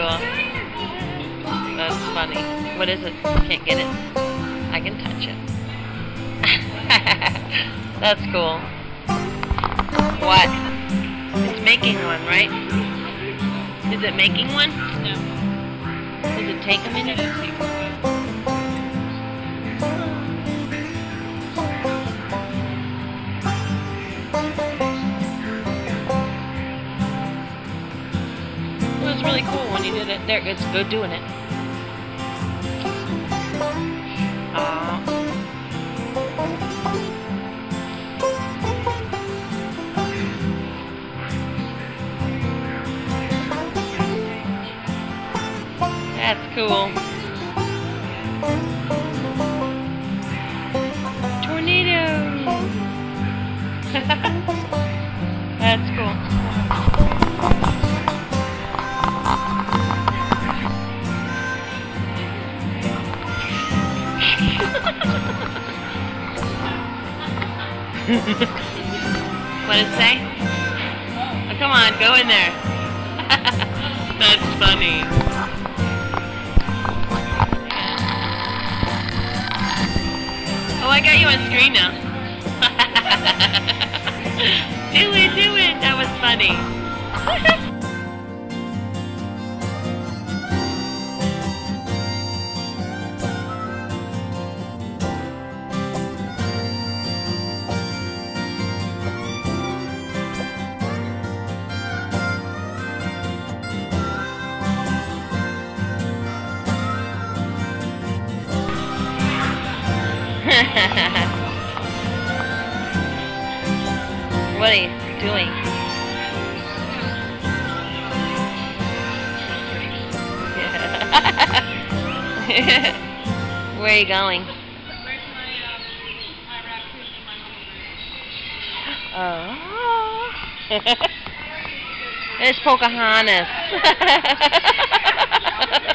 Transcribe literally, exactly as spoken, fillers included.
cool. That's funny. What is it? Can't get it? I can touch it. That's cool. What? It's making one, right? Is it making one? No. Does it take a minute? It was really cool when you did it. There, it's good doing it. Aww. That's cool. Tornado! That's cool. What did it say? Oh, come on, go in there. That's funny. Oh, I got you on screen now. Do it, do it. That was funny. What are you doing? Where are you going? Oh. It's Pocahontas.